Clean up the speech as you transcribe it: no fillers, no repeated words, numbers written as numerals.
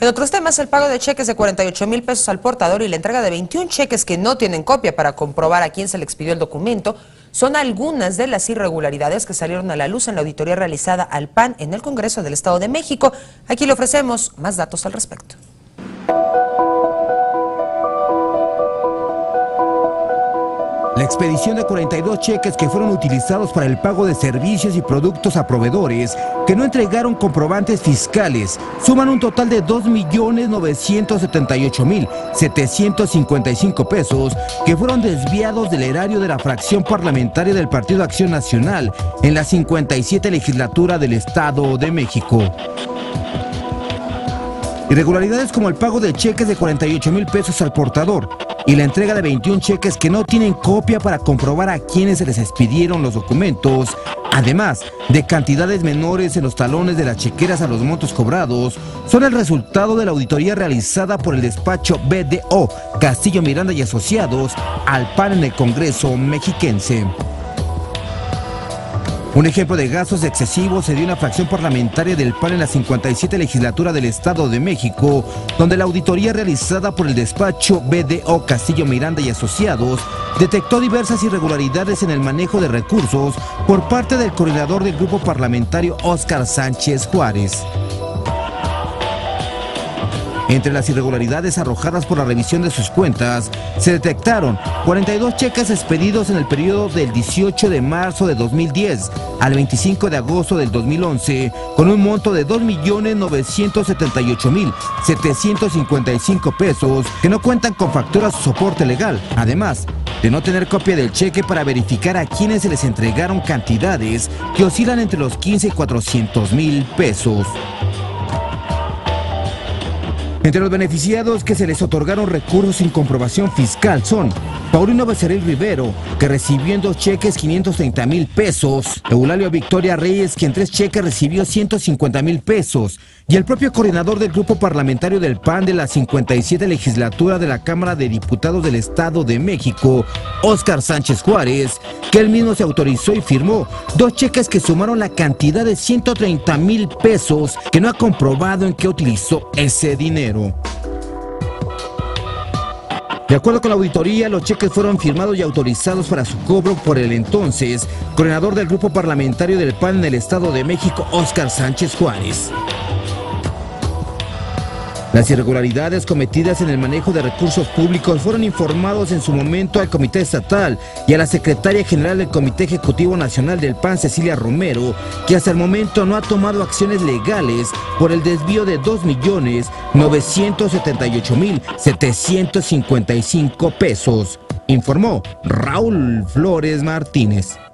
En otros temas, el pago de cheques de 48,000 pesos al portador y la entrega de 21 cheques que no tienen copia para comprobar a quién se le expidió el documento son algunas de las irregularidades que salieron a la luz en la auditoría realizada al PAN en el Congreso del Estado de México. Aquí le ofrecemos más datos al respecto. La expedición de 42 cheques que fueron utilizados para el pago de servicios y productos a proveedores que no entregaron comprobantes fiscales suman un total de 2.978.755 pesos que fueron desviados del erario de la fracción parlamentaria del Partido Acción Nacional en la 57 legislatura del Estado de México. Irregularidades como el pago de cheques de 48,000 pesos al portador y la entrega de 21 cheques que no tienen copia para comprobar a quienes se les expidieron los documentos, además de cantidades menores en los talones de las chequeras a los montos cobrados, son el resultado de la auditoría realizada por el despacho BDO Castillo Miranda y Asociados al PAN en el Congreso mexiquense. Un ejemplo de gastos excesivos se dio en la fracción parlamentaria del PAN en la 57 legislatura del Estado de México, donde la auditoría realizada por el despacho BDO Castillo Miranda y Asociados detectó diversas irregularidades en el manejo de recursos por parte del coordinador del grupo parlamentario Óscar Sánchez Juárez. Entre las irregularidades arrojadas por la revisión de sus cuentas, se detectaron 42 cheques expedidos en el periodo del 18 de marzo de 2010 al 25 de agosto del 2011, con un monto de 2.978.755 pesos que no cuentan con facturas o soporte legal, además de no tener copia del cheque para verificar a quienes se les entregaron cantidades que oscilan entre los 15 y 400,000 pesos. Entre los beneficiados que se les otorgaron recursos sin comprobación fiscal son Paulino Becerril Rivero, que recibió en 2 cheques 530,000 pesos, Eulalio Victoria Reyes, que en 3 cheques recibió 150,000 pesos, y el propio coordinador del grupo parlamentario del PAN de la 57 legislatura de la Cámara de Diputados del Estado de México, Óscar Sánchez Juárez, que él mismo se autorizó y firmó 2 cheques que sumaron la cantidad de 130,000 pesos, que no ha comprobado en qué utilizó ese dinero. De acuerdo con la auditoría, los cheques fueron firmados y autorizados para su cobro por el entonces coordinador del grupo parlamentario del PAN en el Estado de México, Óscar Sánchez Juárez. Las irregularidades cometidas en el manejo de recursos públicos fueron informados en su momento al Comité Estatal y a la Secretaria General del Comité Ejecutivo Nacional del PAN, Cecilia Romero, que hasta el momento no ha tomado acciones legales por el desvío de 2.978.755 pesos, informó Raúl Flores Martínez.